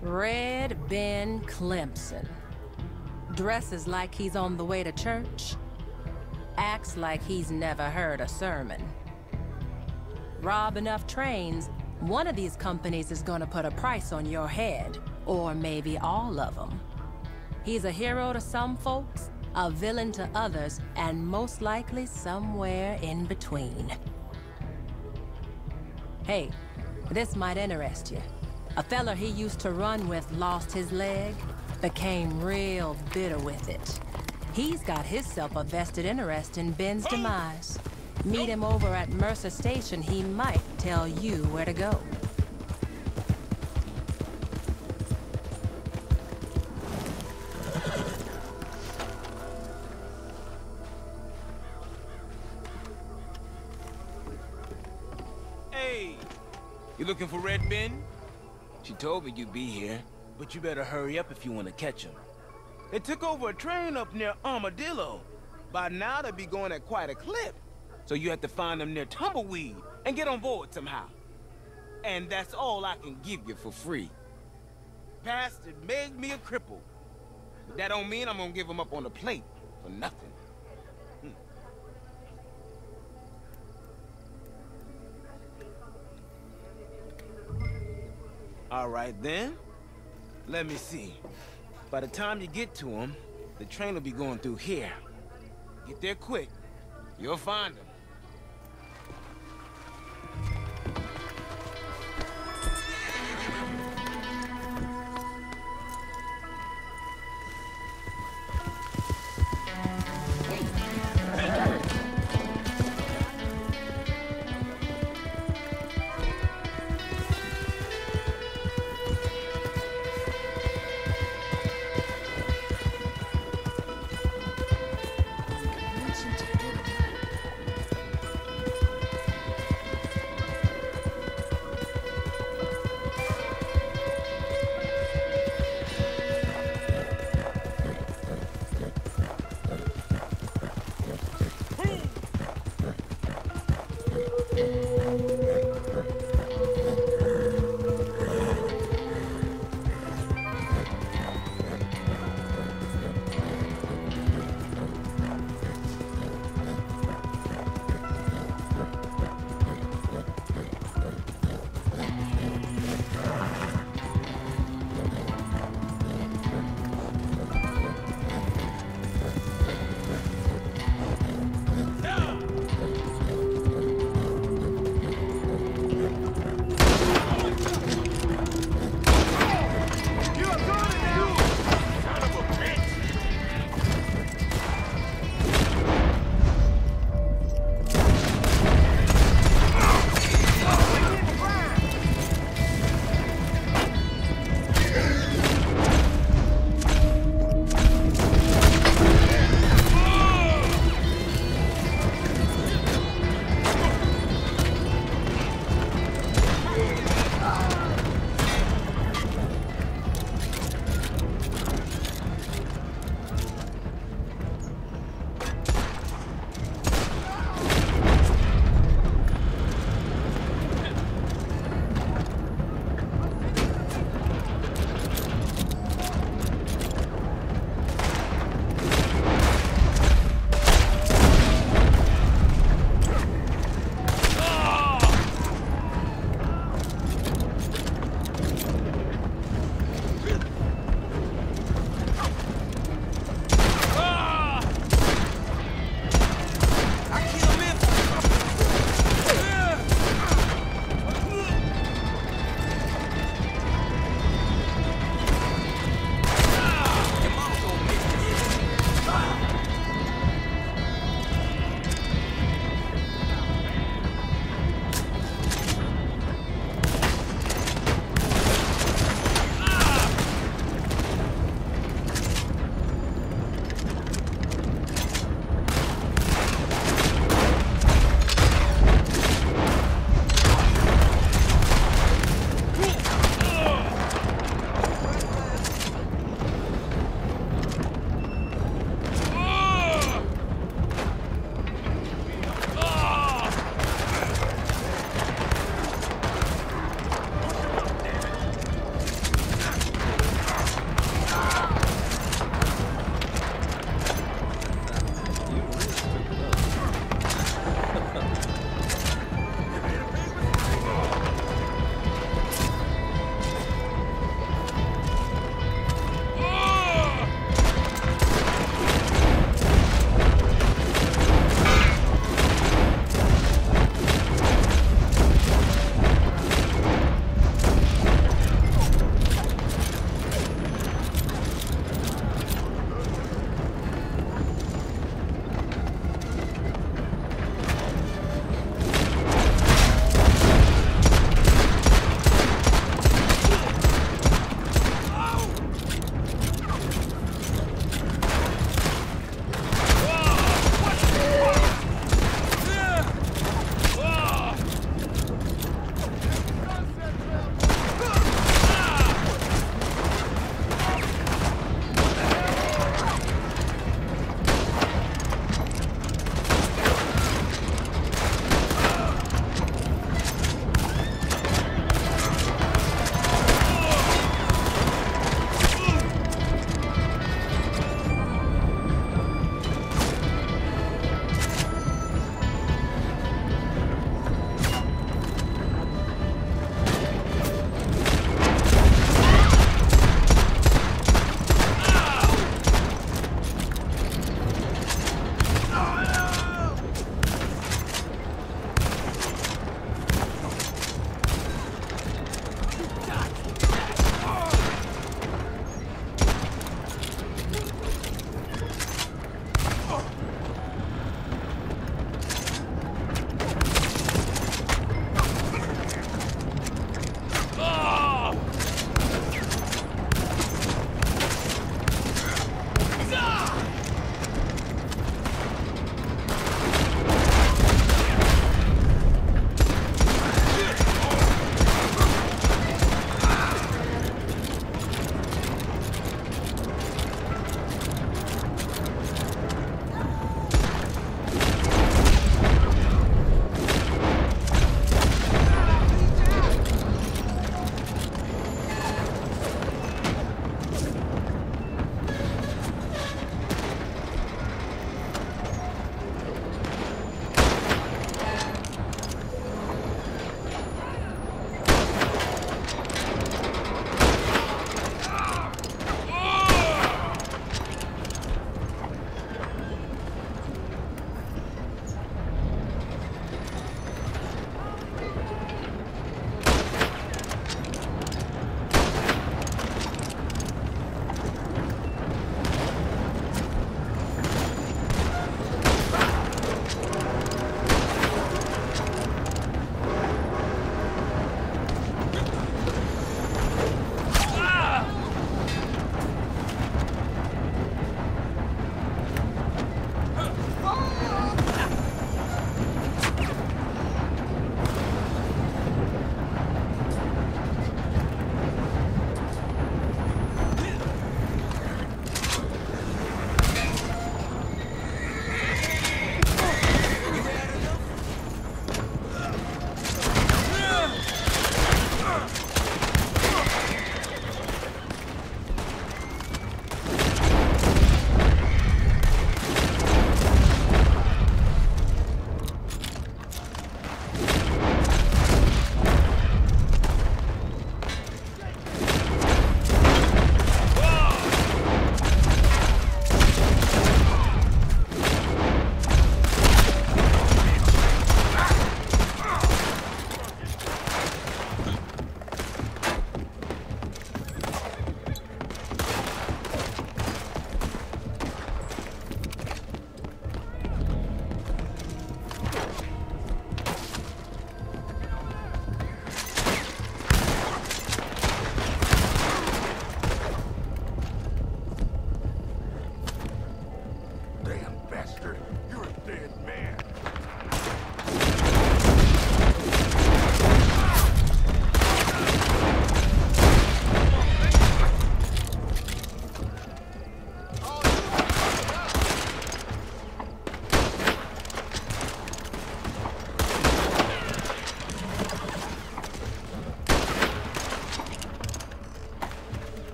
Red Ben Clemson. Dresses like he's on the way to church. Acts like he's never heard a sermon. Rob enough trains, one of these companies is gonna put a price on your head. Or maybe all of them. He's a hero to some folks, a villain to others, and most likely somewhere in between. Hey, this might interest you. A fella he used to run with lost his leg, became real bitter with it. He's got himself a vested interest in Ben's demise. Meet him over at Mercer Station, he might tell you where to go. Hey, you looking for Red Ben? She told me you'd be here, but you better hurry up if you want to catch him. They took over a train up near Armadillo. By now they'll be going at quite a clip. So you have to find them near Tumbleweed and get on board somehow. And that's all I can give you for free. Bastard made me a cripple. But that don't mean I'm gonna give him up on the plate for nothing. All right, then. Let me see. By the time you get to him, the train will be going through here. Get there quick. You'll find him.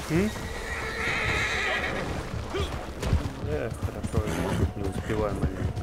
Хорошо, чуть не успеваем они.